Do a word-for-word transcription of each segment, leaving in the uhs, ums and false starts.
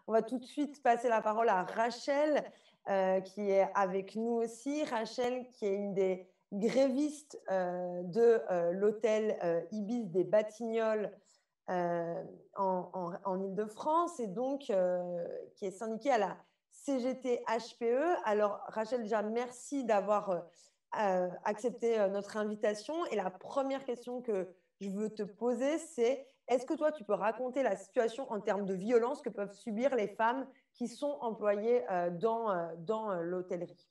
On va tout de suite passer la parole à Rachel, euh, qui est avec nous aussi. Rachel, qui est une des grévistes euh, de euh, l'hôtel euh, Ibis des Batignolles euh, en, en, en Île-de-France et donc euh, qui est syndiquée à la C G T H P E. Alors, Rachel, déjà, merci d'avoir euh, accepté euh, notre invitation. Et la première question que je veux te poser, c'est est-ce que toi, tu peux raconter la situation en termes de violence que peuvent subir les femmes qui sont employées euh, dans, euh, dans euh, l'hôtellerie?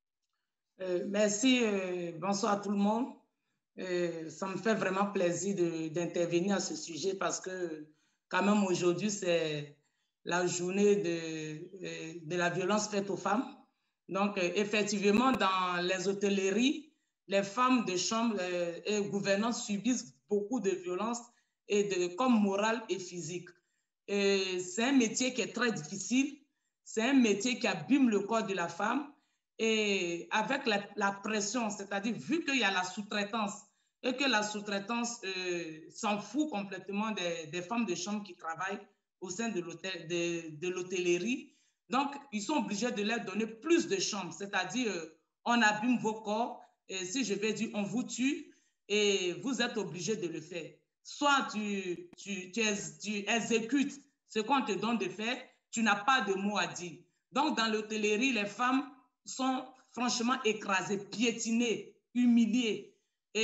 Euh, merci, euh, bonsoir à tout le monde. Euh, ça me fait vraiment plaisir d'intervenir à ce sujet parce que quand même aujourd'hui, c'est la journée de, euh, de la violence faite aux femmes. Donc, euh, effectivement, dans les hôtelleries, les femmes de chambre euh, et gouvernantes subissent beaucoup de violences et de, comme morale et physique. C'est un métier qui est très difficile. C'est un métier qui abîme le corps de la femme. Et avec la, la pression, c'est-à-dire vu qu'il y a la sous-traitance et que la sous-traitance euh, s'en fout complètement des, des femmes de chambre qui travaillent au sein de l'hôtellerie, donc ils sont obligés de leur donner plus de chambres, c'est-à-dire euh, on abîme vos corps, et si je vais dire on vous tue, et vous êtes obligés de le faire. Soit tu, tu, tu, tu exécutes ce qu'on te donne de faire, tu n'as pas de mots à dire. Donc dans l'hôtellerie, les femmes sont franchement écrasées, piétinées, humiliées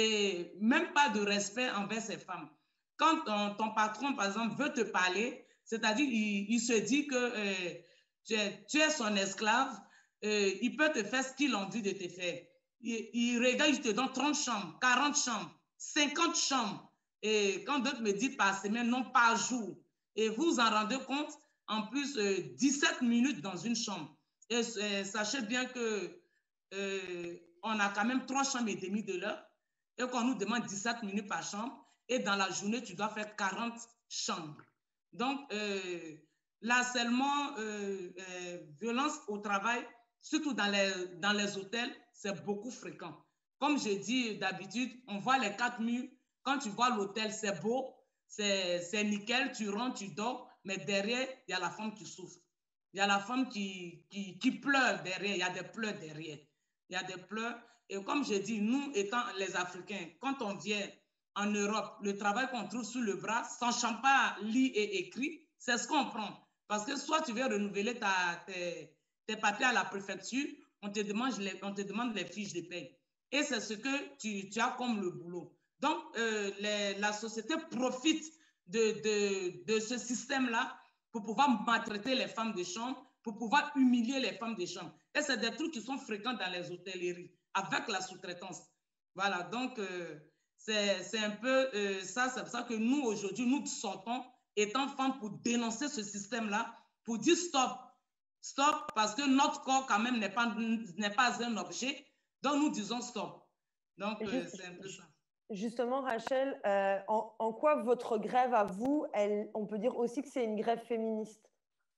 et même pas de respect envers ces femmes. Quand ton, ton patron, par exemple, veut te parler, c'est-à-dire il, il se dit que euh, tu, es, tu es son esclave, euh, il peut te faire ce qu'il a envie de te faire. Il, il regarde, il te donne trente chambres, quarante chambres, cinquante chambres. Et quand d'autres me disent par semaine, non par jour. Et vous vous en rendez compte, en plus, euh, dix-sept minutes dans une chambre. Et euh, sachez bien que euh, on a quand même trois chambres et demie de l'heure et qu'on nous demande dix-sept minutes par chambre. Et dans la journée, tu dois faire quarante chambres. Donc, euh, l'harcèlement, euh, euh, violence au travail, surtout dans les, dans les hôtels, c'est beaucoup fréquent. Comme je dis d'habitude, on voit les quatre murs. Quand tu vois l'hôtel, c'est beau, c'est nickel, tu rentres, tu dors, mais derrière, il y a la femme qui souffre. Il y a la femme qui, qui, qui pleure derrière, il y a des pleurs derrière. Il y a des pleurs. Et comme je dis, nous étant les Africains, quand on vient en Europe, le travail qu'on trouve sous le bras, sachant pas lire et écrit, c'est ce qu'on prend. Parce que soit tu veux renouveler ta, tes, tes papiers à la préfecture, on te demande les, on te demande les fiches de paie. Et c'est ce que tu, tu as comme le boulot. Donc, euh, les, la société profite de, de, de ce système-là pour pouvoir maltraiter les femmes de chambre, pour pouvoir humilier les femmes de chambre. Et c'est des trucs qui sont fréquents dans les hôtelleries, avec la sous-traitance. Voilà, donc euh, c'est un peu euh, ça, c'est pour ça que nous, aujourd'hui, nous sortons, étant femmes, pour dénoncer ce système-là, pour dire stop, stop, parce que notre corps, quand même, n'est pas, n'est pas un objet, donc nous disons stop. Donc, euh, c'est un peu ça. Justement, Rachel, euh, en, en quoi votre grève à vous, elle, on peut dire aussi que c'est une grève féministe?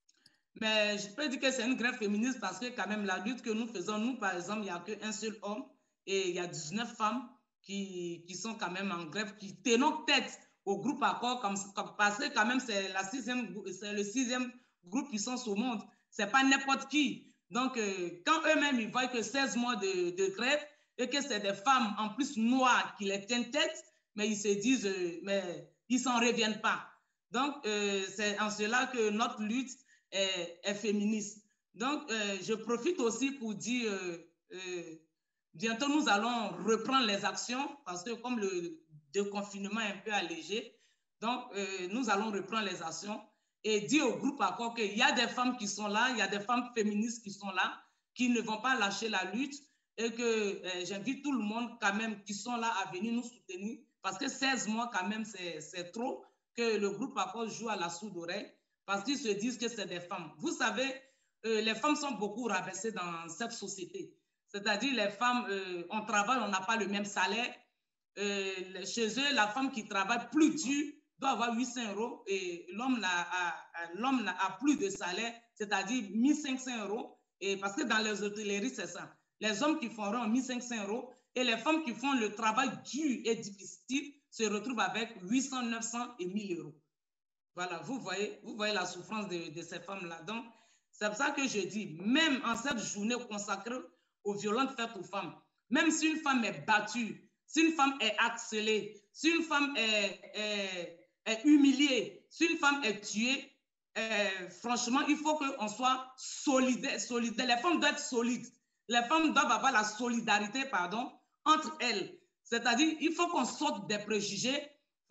Mais je peux dire que c'est une grève féministe parce que quand même la lutte que nous faisons, nous par exemple, il n'y a qu'un seul homme et il y a dix-neuf femmes qui, qui sont quand même en grève, qui tenons tête au groupe Accord comme, comme, parce que quand même c'est le sixième groupe puissance au monde. C'est pas n'importe qui. Donc euh, quand eux-mêmes ils voient que seize mois de, de grève et que c'est des femmes en plus noires qui les tiennent tête, mais ils se disent, euh, mais ils s'en reviennent pas. Donc euh, c'est en cela que notre lutte est, est féministe. Donc, euh, je profite aussi pour dire, euh, euh, bientôt nous allons reprendre les actions parce que comme le déconfinement est un peu allégé, donc euh, nous allons reprendre les actions et dire au groupe Accord qu'il y a des femmes qui sont là, il y a des femmes féministes qui sont là, qui ne vont pas lâcher la lutte et que euh, j'invite tout le monde quand même qui sont là à venir nous soutenir parce que seize mois quand même c'est trop que le groupe Accord joue à la sourde oreille parce qu'ils se disent que c'est des femmes. Vous savez, euh, les femmes sont beaucoup rabaissées dans cette société. C'est-à-dire les femmes, euh, on travaille, on n'a pas le même salaire. Euh, chez eux, la femme qui travaille plus dur doit avoir huit cents euros et l'homme a, a, a plus de salaire, c'est-à-dire mille cinq cents euros. Et parce que dans les hôtelleries, c'est ça. Les hommes qui feront mille cinq cents euros et les femmes qui font le travail dur et difficile se retrouvent avec huit cents, neuf cents et mille euros. Voilà, vous voyez, vous voyez la souffrance de, de ces femmes-là. Donc, c'est pour ça que je dis, même en cette journée consacrée aux violences faites aux femmes, même si une femme est battue, si une femme est harcelée, si une femme est, est, est humiliée, si une femme est tuée, euh, franchement, il faut qu'on soit solidaire, solidaire. Les femmes doivent être solides. Les femmes doivent avoir la solidarité, pardon, entre elles. C'est-à-dire, il faut qu'on sorte des préjugés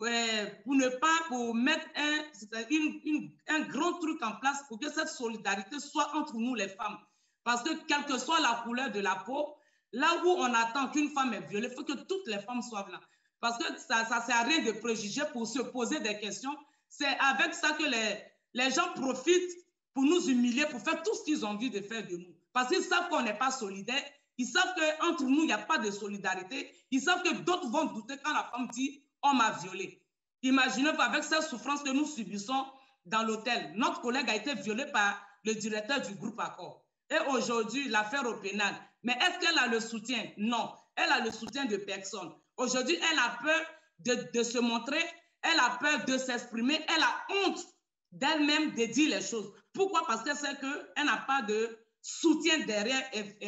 pour ne pas pour mettre un, une, une, un grand truc en place pour que cette solidarité soit entre nous les femmes. Parce que quelle que soit la couleur de la peau, là où on attend qu'une femme est violée, il faut que toutes les femmes soient là. Parce que ça ne sert à rien de préjuger pour se poser des questions. C'est avec ça que les, les gens profitent pour nous humilier, pour faire tout ce qu'ils ont envie de faire de nous. Parce qu'ils savent qu'on n'est pas solidaires. Ils savent qu'entre nous, il n'y a pas de solidarité. Ils savent que d'autres vont douter quand la femme dit « on m'a violée ». Imaginez-vous avec cette souffrance que nous subissons dans l'hôtel. Notre collègue a été violé par le directeur du groupe Accor. Et aujourd'hui, l'affaire au pénal. Mais est-ce qu'elle a le soutien? Non. Elle a le soutien de personne. Aujourd'hui, elle a peur de, de se montrer. Elle a peur de s'exprimer. Elle a honte d'elle-même de dire les choses. Pourquoi? Parce qu'elle sait qu'elle n'a pas de soutien derrière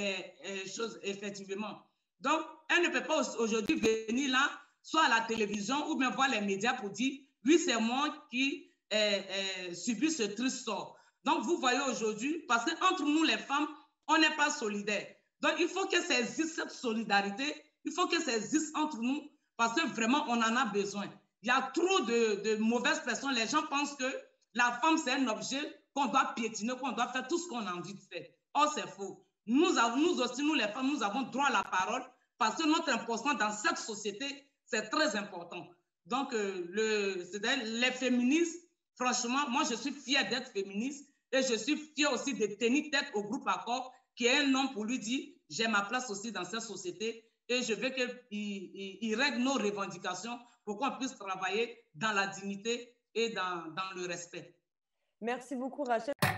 les choses, effectivement. Donc, elle ne peut pas aujourd'hui venir là, soit à la télévision ou bien voir les médias pour dire « oui, c'est moi qui ai, ai subi ce triste sort ». Donc, vous voyez aujourd'hui, parce qu'entre nous, les femmes, on n'est pas solidaires. Donc, il faut que ça existe, cette solidarité, il faut que ça existe entre nous, parce que vraiment, on en a besoin. Il y a trop de, de mauvaises personnes. Les gens pensent que la femme, c'est un objet qu'on doit piétiner, qu'on doit faire tout ce qu'on a envie de faire. Or, c'est faux. Nous, avons, nous aussi, nous, les femmes, nous avons droit à la parole, parce que notre importance dans cette société, c'est très important. Donc, euh, le, les féministes, franchement, moi, je suis fière d'être féministe et je suis fière aussi de tenir tête au groupe Accor, qui est un nom pour lui dire « j'ai ma place aussi dans cette société et je veux qu'il il, il règle nos revendications pour qu'on puisse travailler dans la dignité et dans, dans le respect. » Merci beaucoup, Rachel.